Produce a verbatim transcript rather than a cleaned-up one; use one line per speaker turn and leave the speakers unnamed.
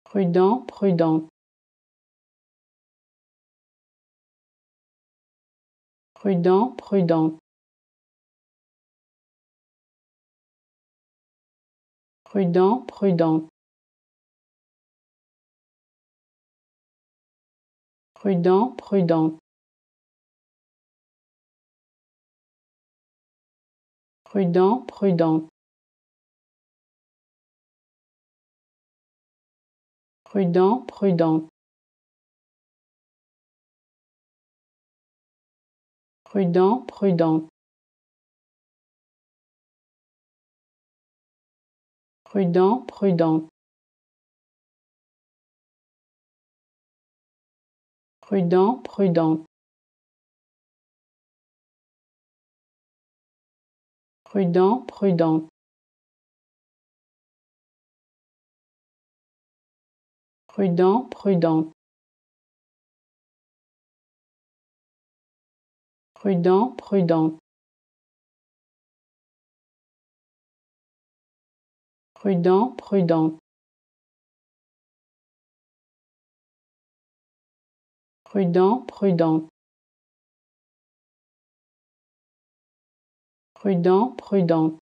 prudent, prudente, prudent, prudente, prudent, prudente, prudent, prudente, prudent, prudente, prudent, prudente, prudent, prudente, prudent, prudente, prudent, prudente, prudent, prudente, prudent, prudente, prudent, prudente, prudent, prudente, prudent, prudente, prudent, prudente,